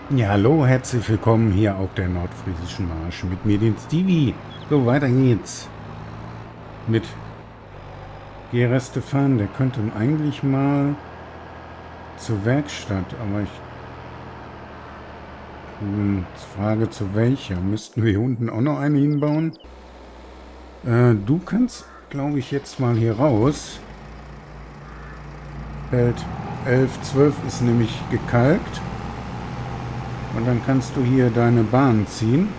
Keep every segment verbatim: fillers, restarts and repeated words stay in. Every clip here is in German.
Ja, hallo, herzlich willkommen hier auf der Nordfriesischen Marsch mit mir, den Stevie. So, weiter geht's mit Gerestefan. Der könnte eigentlich mal zur Werkstatt, aber ich hm, frage zu welcher. Müssten wir hier unten auch noch eine hinbauen? Äh, du kannst, glaube ich, jetzt mal hier raus. Feld elf, zwölf ist nämlich gekalkt. Und dann kannst du hier deine Bahn ziehen.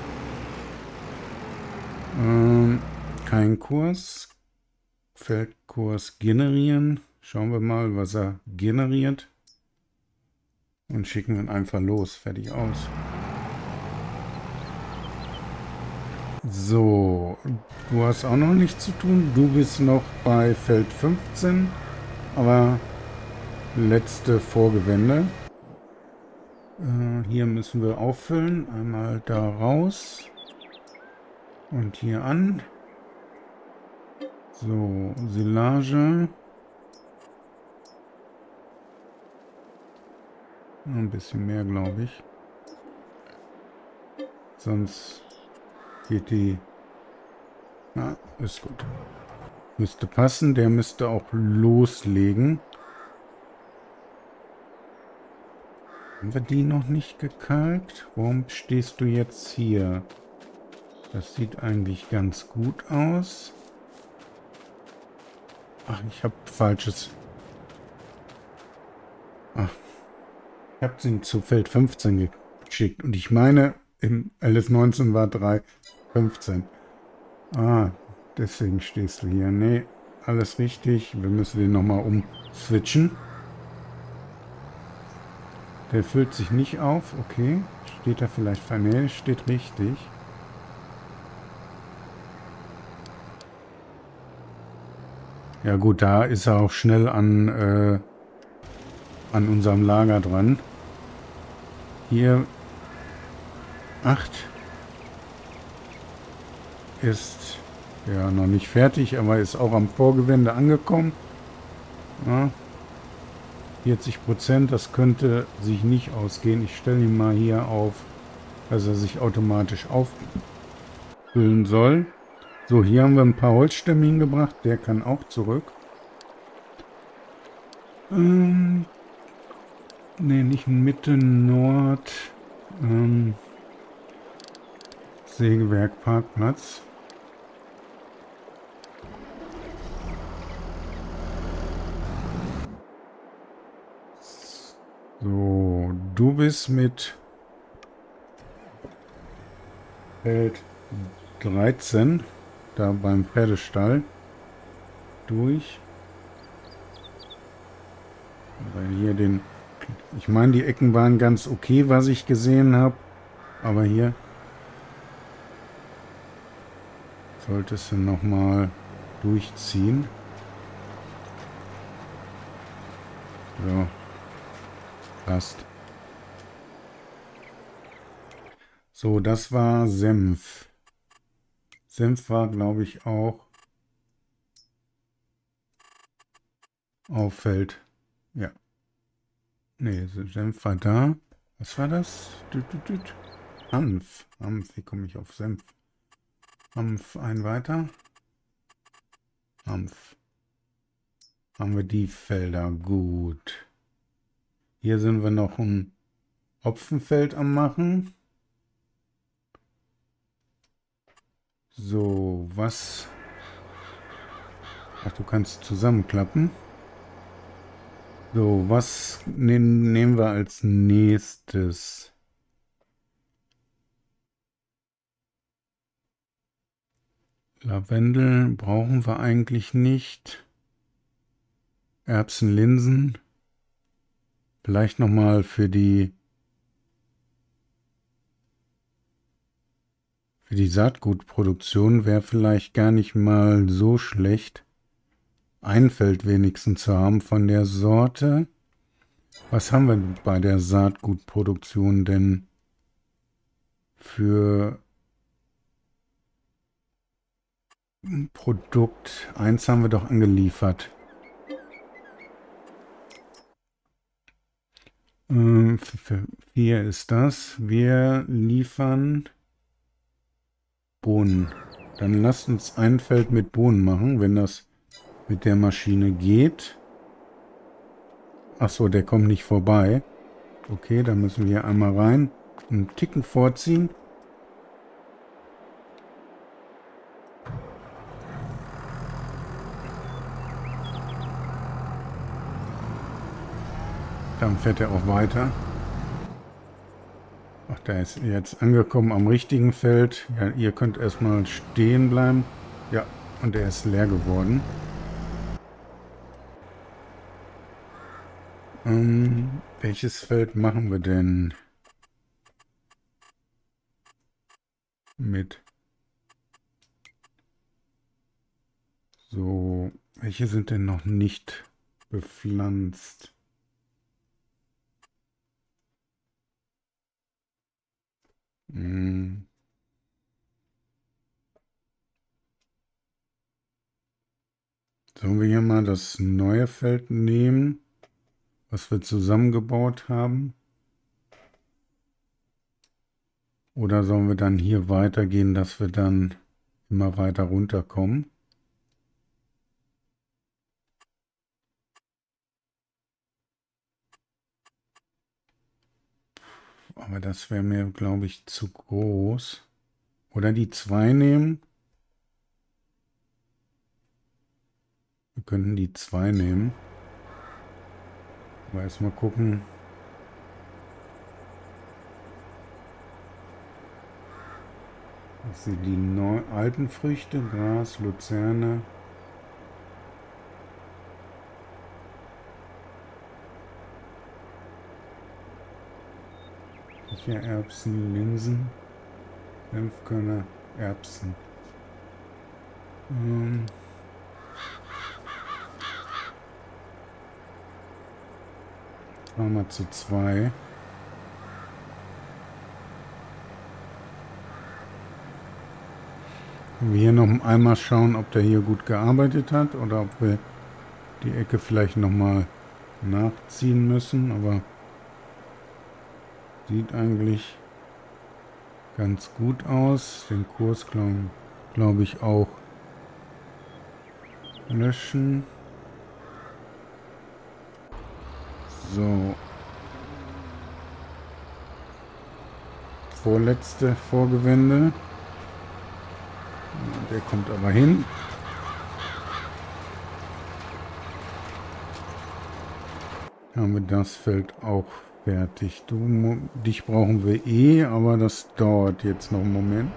Ähm, kein Kurs. Feldkurs generieren. Schauen wir mal, was er generiert. Und schicken ihn einfach los. Fertig aus. So, du hast auch noch nichts zu tun. Du bist noch bei Feld fünfzehn. Aber letzte Vorgewende. Äh, hier müssen wir auffüllen. Einmal da raus. Und hier an. So, Silage. Ein bisschen mehr, glaube ich. Sonst geht die... Ja, ist gut. Müsste passen. Der müsste auch loslegen. Haben wir die noch nicht gekalkt? Warum stehst du jetzt hier? Das sieht eigentlich ganz gut aus. Ach, ich habe falsches... Ach, ich habe sie zu Feld fünfzehn geschickt. Und ich meine, im L S neunzehn war drei fünfzehn. Ah, deswegen stehst du hier. Nee, alles richtig. Wir müssen den nochmal umswitchen. Der füllt sich nicht auf. Okay. Steht da vielleicht vernäht? Steht richtig. Ja gut, da ist er auch schnell an, äh, an unserem Lager dran. Hier acht ist ja noch nicht fertig, aber ist auch am Vorgewende angekommen. Ja, vierzig Prozent, das könnte sich nicht ausgehen. Ich stelle ihn mal hier auf, dass er sich automatisch auffüllen soll. So, hier haben wir ein paar Holzstämme hingebracht. Der kann auch zurück. Ähm, ne, nicht Mitte, Nord. Ähm, Sägewerk, Parkplatz. So, du bist mit Feld dreizehn da beim Pferdestall durch. Weil hier den... Ich meine, die Ecken waren ganz okay, was ich gesehen habe. Aber hier solltest du nochmal durchziehen. So. Passt. So, das war Senf. Senf war, glaube ich, auch auf Feld. Ja. Ne, Senf war da. Was war das? Düt, düt, düt. Hanf. Hanf, wie komme ich auf Senf? Hanf, ein weiter. Hanf. Haben wir die Felder. Gut. Hier sind wir noch ein Hopfenfeld am machen. So, was... Ach, du kannst zusammenklappen. So, was nehmen, nehmen wir als nächstes? Lavendel brauchen wir eigentlich nicht. Erbsen, Linsen. Vielleicht nochmal für die für die Saatgutproduktion wäre vielleicht gar nicht mal so schlecht, ein Feld wenigstens zu haben von der Sorte. Was haben wir bei der Saatgutproduktion denn für ein Produkt? Eins haben wir doch angeliefert. Ähm, für vier ist das. Wir liefern Bohnen. Dann lasst uns ein Feld mit Bohnen machen, wenn das mit der Maschine geht. Achso, der kommt nicht vorbei. Okay, dann müssen wir einmal rein. Einen Ticken vorziehen. Dann fährt er auch weiter. Ach, der ist jetzt angekommen am richtigen Feld. Ja, ihr könnt erstmal stehen bleiben. Ja, und er ist leer geworden. Ähm, welches Feld machen wir denn mit? So, welche sind denn noch nicht bepflanzt? Hm. Sollen wir hier mal das neue Feld nehmen, was wir zusammengebaut haben? Oder sollen wir dann hier weitergehen, dass wir dann immer weiter runterkommen? Aber das wäre mir, glaube ich, zu groß. Oder die zwei nehmen? Wir könnten die zwei nehmen. Aber erstmal gucken. Was sind die neu alten Früchte? Gras, Luzerne. Kichererbsen, Linsen, Senfkörner, Erbsen. Ähm Machen wir zu zwei. Wir hier noch einmal schauen, ob der hier gut gearbeitet hat oder ob wir die Ecke vielleicht noch mal nachziehen müssen, aber sieht eigentlich ganz gut aus. Den Kurs glaube glaub ich auch löschen. So. Vorletzte Vorgewende. Der kommt aber hin. Haben wir das Feld auch fertig. Du, dich brauchen wir eh, aber das dauert jetzt noch einen Moment.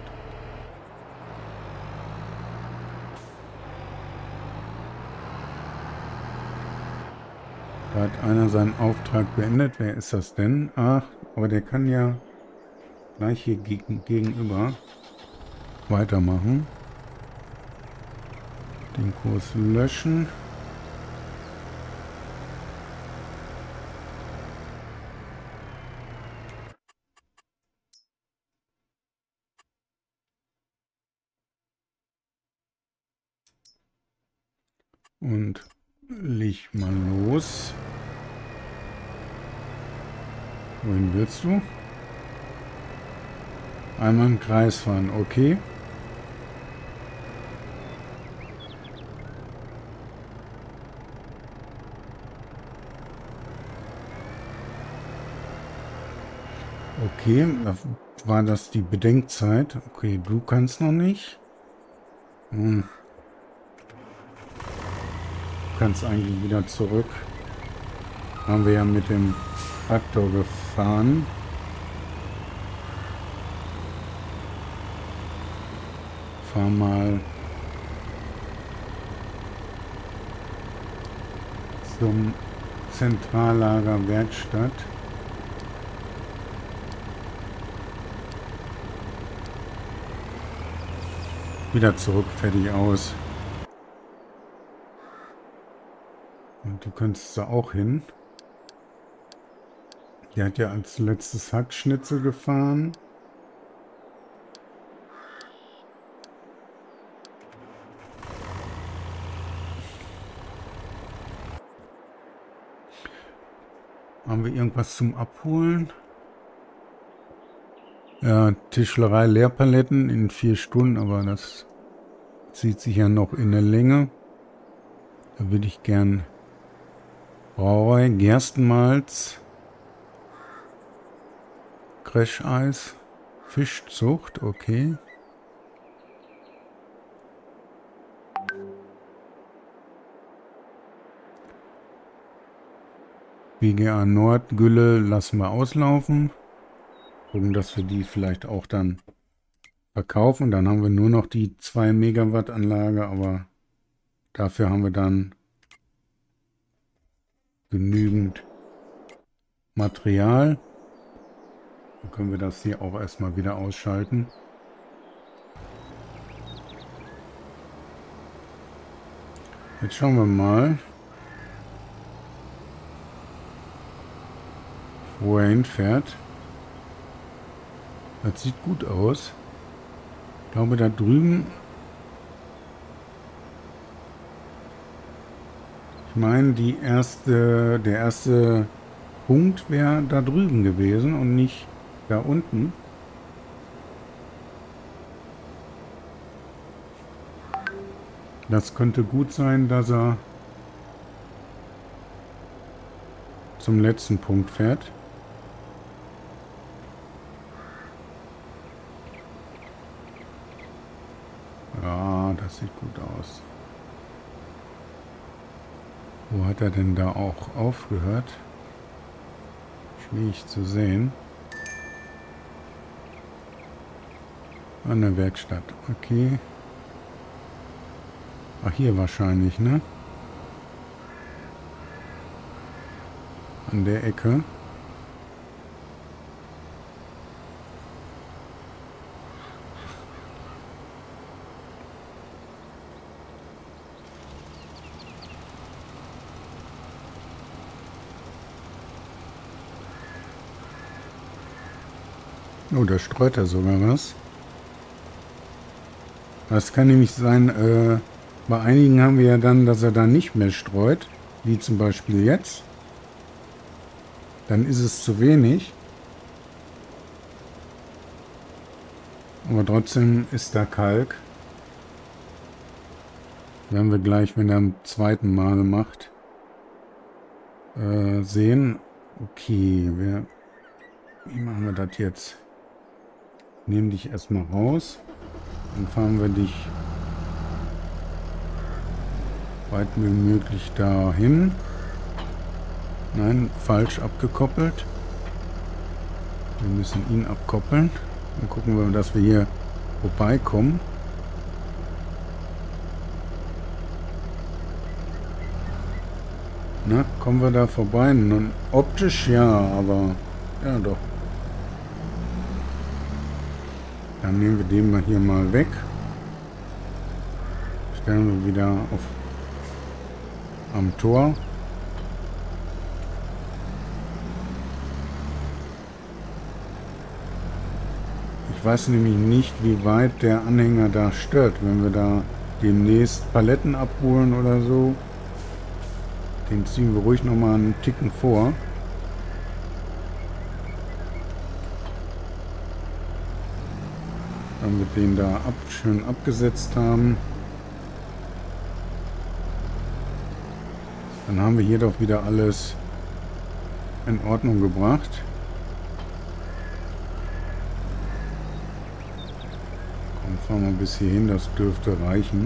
Da hat einer seinen Auftrag beendet. Wer ist das denn? Ach, aber der kann ja gleich hier gegen, gegenüber weitermachen. Den Kurs löschen. Und leg mal los. Wohin willst du? Einmal im Kreis fahren, okay. Okay, da war das die Bedenkzeit. Okay, du kannst noch nicht. Hm. Du kannst eigentlich wieder zurück. Haben wir ja mit dem Traktor gefahren. Fahr mal zum Zentrallager Werkstatt. Wieder zurück, fertig, aus. Und du könntest da auch hin. Der hat ja als letztes Hackschnitzel gefahren. Haben wir irgendwas zum Abholen? Ja, Tischlerei Leerpaletten in vier Stunden, aber das zieht sich ja noch in der Länge. Da würde ich gern Brauerei, Gerstenmalz, Crash-Eis, Fischzucht, okay. B G A Nord, Gülle lassen wir auslaufen. Gucken, dass wir die vielleicht auch dann verkaufen. Dann haben wir nur noch die zwei Megawatt Anlage, aber dafür haben wir dann genügend Material. Dann können wir das hier auch erstmal wieder ausschalten. Jetzt schauen wir mal, wo er hinfährt. Das sieht gut aus. Ich glaube, da drüben... Ich meine, die erste, der erste Punkt wäre da drüben gewesen und nicht da unten. Das könnte gut sein, dass er zum letzten Punkt fährt. Ja, das sieht gut aus. Wo hat er denn da auch aufgehört? Schwierig zu sehen. An der Werkstatt, okay. Ach, hier wahrscheinlich, ne? An der Ecke. Oh, da streut er sogar was. Das kann nämlich sein, äh, bei einigen haben wir ja dann, dass er da nicht mehr streut, wie zum Beispiel jetzt. Dann ist es zu wenig. Aber trotzdem ist da Kalk. Werden wir gleich, wenn er am zweiten Mal macht, äh, sehen. Okay, wir, wie machen wir das jetzt? Nehmen dich erstmal raus. Dann fahren wir dich weit wie möglich dahin. Nein, falsch abgekoppelt. Wir müssen ihn abkoppeln. Dann gucken wir, dass wir hier vorbeikommen. Na, kommen wir da vorbei? Nun, optisch ja, aber ja doch. Dann nehmen wir den mal hier mal weg. Stellen wir wieder auf am Tor. Ich weiß nämlich nicht, wie weit der Anhänger da stört, wenn wir da demnächst Paletten abholen oder so. Den ziehen wir ruhig noch mal einen Ticken vor. Wenn wir den da ab, schön abgesetzt haben. Dann haben wir hier doch wieder alles in Ordnung gebracht. Komm, fahren wir bis hierhin, das dürfte reichen.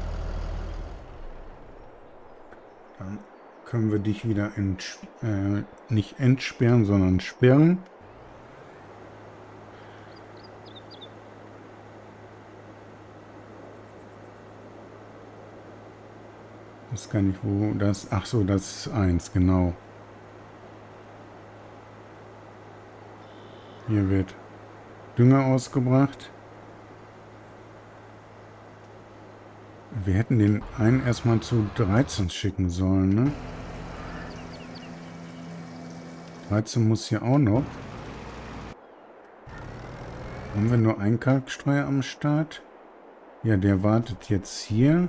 Dann können wir dich wieder ents äh, nicht entsperren, sondern sperren. Das kann ich wo das. Ach so, das ist eins, genau. Hier wird Dünger ausgebracht. Wir hätten den einen erstmal zu dreizehn schicken sollen, ne? dreizehn muss hier auch noch. Haben wir nur einen Kalkstreuer am Start? Ja, der wartet jetzt hier.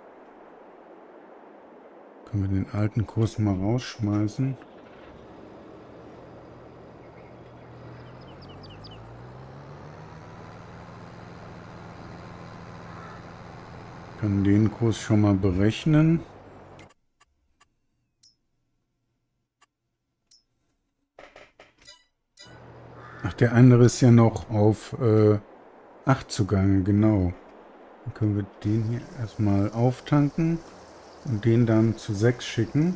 Können wir den alten Kurs mal rausschmeißen? können den Kurs schon mal berechnen. Ach, der andere ist ja noch auf äh, acht zugange, genau. Dann können wir den hier erstmal auftanken und den dann zu sechs schicken.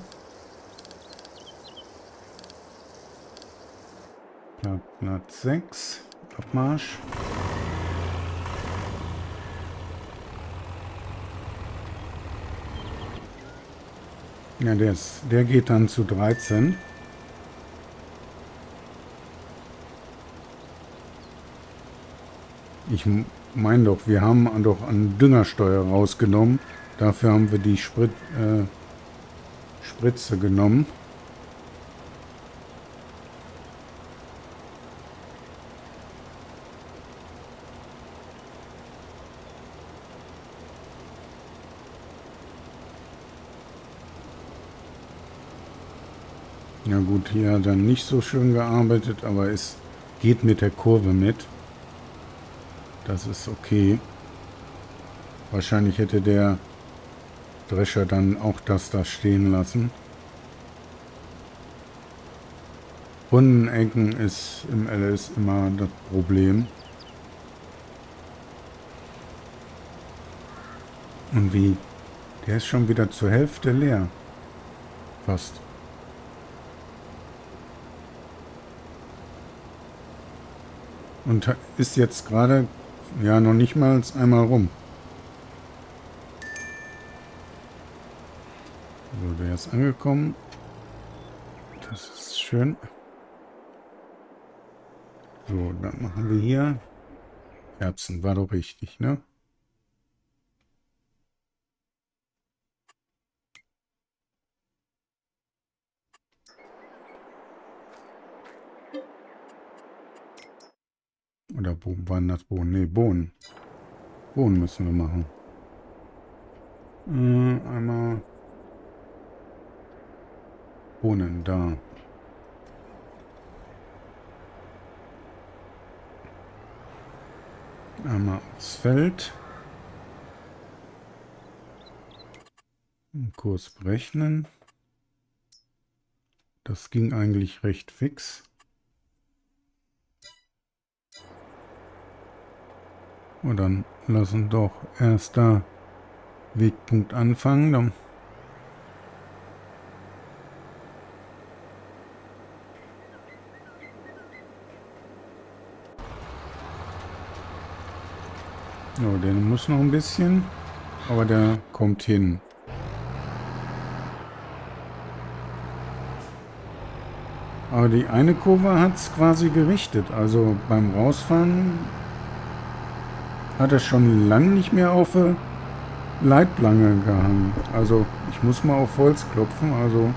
Platz sechs, Abmarsch. Ja, der, ist, der geht dann zu dreizehn. Ich meine doch, wir haben doch an Düngersteuer rausgenommen. Dafür haben wir die Sprit, äh, Spritze genommen. Ja gut, hier hat er nicht so schön gearbeitet, aber es geht mit der Kurve mit. Das ist okay. Wahrscheinlich hätte der Drescher dann auch das da stehen lassen. Runden Ecken ist im L S immer das Problem. Und wie? Der ist schon wieder zur Hälfte leer. Fast. Und ist jetzt gerade, ja, noch nicht mal einmal rum. So, der ist angekommen. Das ist schön. So, dann machen wir hier Erbsen. War doch richtig, ne? Oder waren das Bohnen? Ne, Bohnen. Bohnen müssen wir machen. Äh, einmal Bohnen da. Einmal aufs Feld. Den Kurs berechnen. Das ging eigentlich recht fix. Und dann lassen doch erster Wegpunkt anfangen. Dann ja, der muss noch ein bisschen, aber der kommt hin. Aber die eine Kurve hat es quasi gerichtet. Also beim Rausfahren hat er schon lange nicht mehr auf der Leitplanke gehangen. Also ich muss mal auf Holz klopfen. Also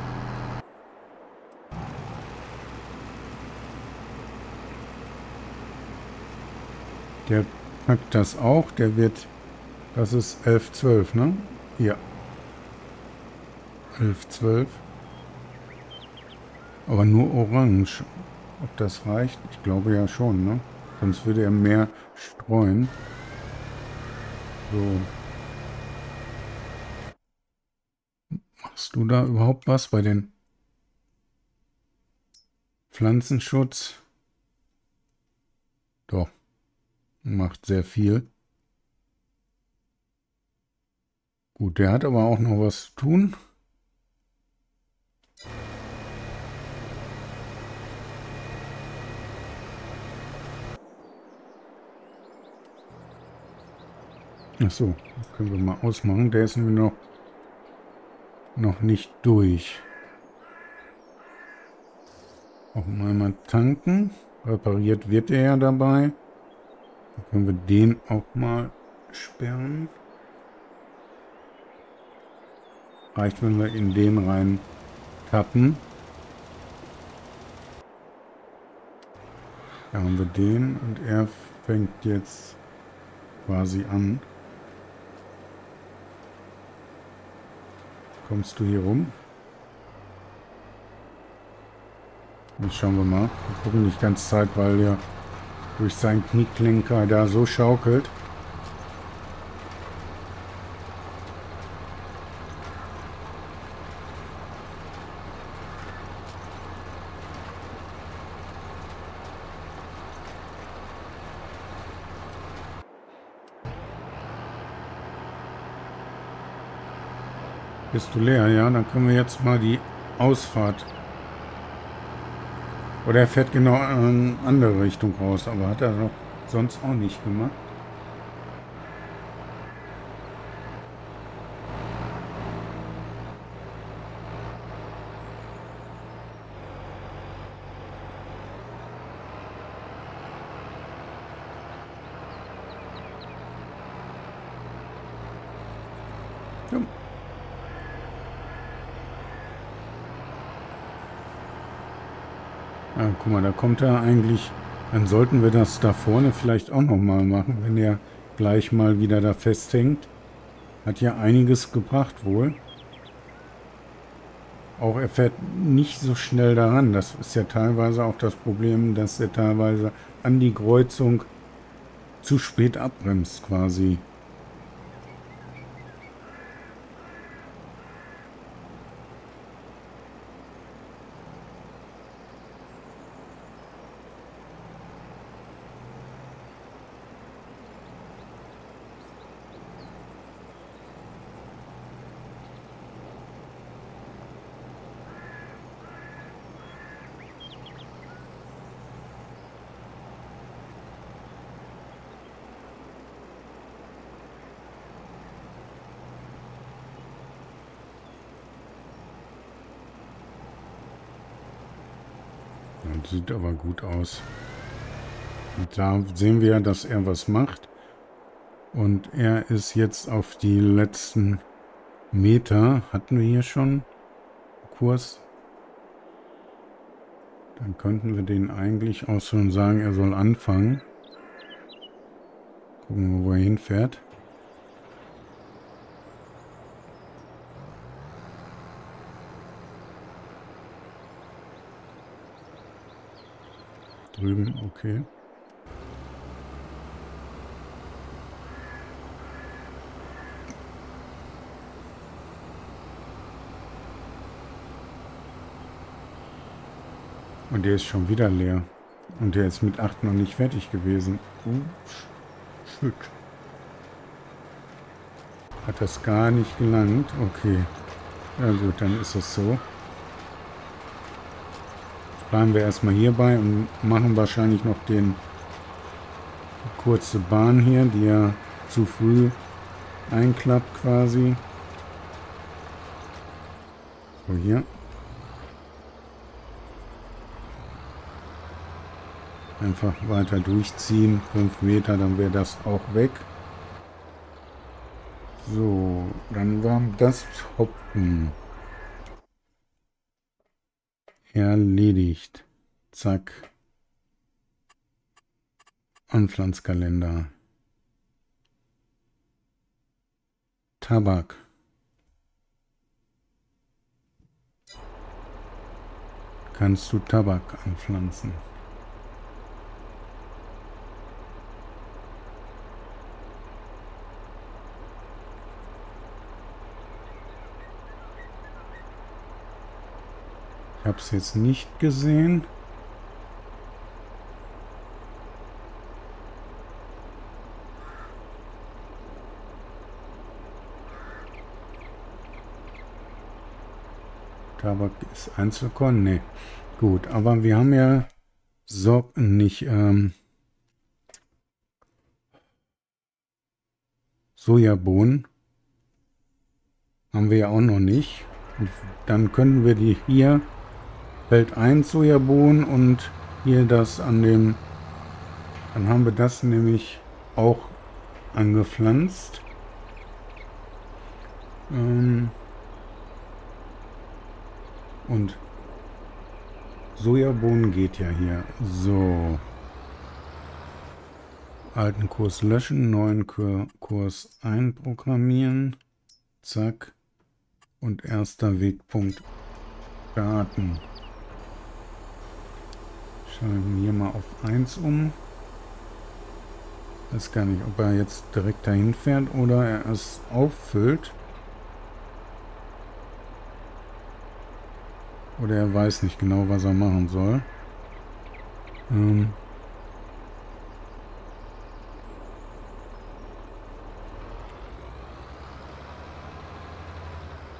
der packt das auch. Der wird, das ist elf zwölf, ne? Ja. elf zwölf. Aber nur orange. Ob das reicht? Ich glaube ja schon, ne? Sonst würde er mehr streuen. So. Machst du da überhaupt was bei den Pflanzenschutz? Doch. Macht sehr viel. Gut, der hat aber auch noch was zu tun. Achso, können wir mal ausmachen. Der ist nämlich noch, noch nicht durch. Auch mal tanken. Repariert wird er ja dabei. Dann können wir den auch mal sperren. Reicht, wenn wir in den rein tappen. Da haben wir den und er fängt jetzt quasi an. Kommst du hier rum? Jetzt schauen wir mal. Wir gucken nicht ganz Zeit, weil er durch seinen Knieklinker da so schaukelt. Bist du leer? Ja, dann können wir jetzt mal die Ausfahrt. Oder er fährt genau in eine andere Richtung raus, aber hat er doch sonst auch nicht gemacht. Ja. Ah, guck mal, da kommt er eigentlich. Dann sollten wir das da vorne vielleicht auch noch mal machen, wenn er gleich mal wieder da festhängt. Hat ja einiges gebracht wohl. Auch er fährt nicht so schnell daran. Das ist ja teilweise auch das Problem, dass er teilweise an die Kreuzung zu spät abbremst quasi. Das sieht aber gut aus. Und da sehen wir, dass er was macht. Und er ist jetzt auf die letzten Meter. Hatten wir hier schon Kurs? Dann könnten wir den eigentlich auch schon sagen, er soll anfangen. Gucken wir, wo er hinfährt. Drüben, okay. Und der ist schon wieder leer. Und der ist mit acht noch nicht fertig gewesen. Oh, shit. Hat das gar nicht gelangt? Okay. Ja gut, dann ist es so. Jetzt bleiben wir erstmal hierbei und machen wahrscheinlich noch den kurze Bahn hier, die ja zu früh einklappt quasi. So, hier. Einfach weiter durchziehen. fünf Meter, dann wäre das auch weg. So, dann war das Hoppen erledigt. Zack. Anpflanzkalender. Tabak. Kannst du Tabak anpflanzen? Ich habe es jetzt nicht gesehen. Tabak ist Einzelkorn? Ne. Gut, aber wir haben ja so nicht ähm, Sojabohnen. Haben wir ja auch noch nicht. Und dann können wir die hier Feld eins Sojabohnen und hier das an dem, dann haben wir das nämlich auch angepflanzt. Ähm und Sojabohnen geht ja hier. So. Alten Kurs löschen, neuen Kurs einprogrammieren. Zack. Und erster Wegpunkt starten. Schalten wir hier mal auf eins um. Ich weiß gar nicht, ob er jetzt direkt dahin fährt oder er es auffüllt. Oder er weiß nicht genau, was er machen soll. Ähm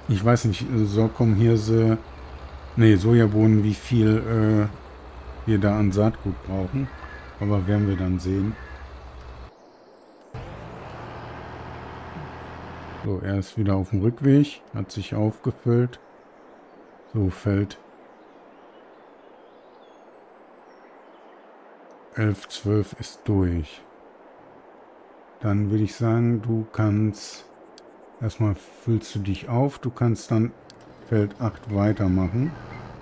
Ich weiß nicht, Sorghumhirse, nee, Sojabohnen, wie viel äh, wir da an Saatgut brauchen. Aber werden wir dann sehen. So, er ist wieder auf dem Rückweg, hat sich aufgefüllt. So, Feld elf, zwölf ist durch. Dann würde ich sagen, du kannst, erstmal füllst du dich auf, du kannst dann Feld acht weitermachen.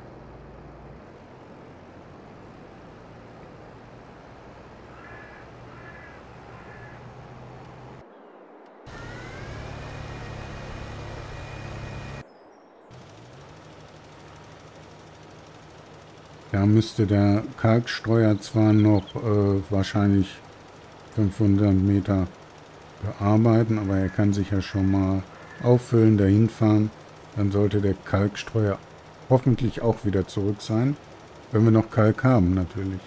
Da müsste der Kalkstreuer zwar noch äh, wahrscheinlich fünfhundert Meter bearbeiten, aber er kann sich ja schon mal auffüllen, dahin fahren. Dann sollte der Kalkstreuer hoffentlich auch wieder zurück sein, wenn wir noch Kalk haben natürlich.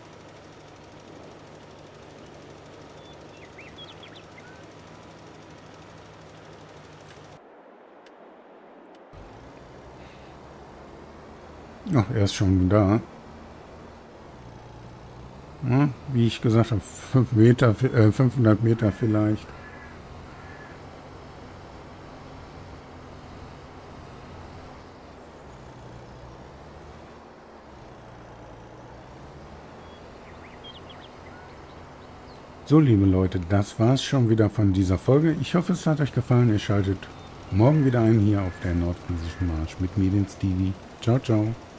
Ach, er ist schon da. Ja, wie ich gesagt habe, fünf Meter, äh, fünfhundert Meter vielleicht. So, liebe Leute, das war's schon wieder von dieser Folge. Ich hoffe, es hat euch gefallen. Ihr schaltet morgen wieder ein hier auf der Nordfriesischen Marsch mit mir, den Stevie. Ciao, ciao.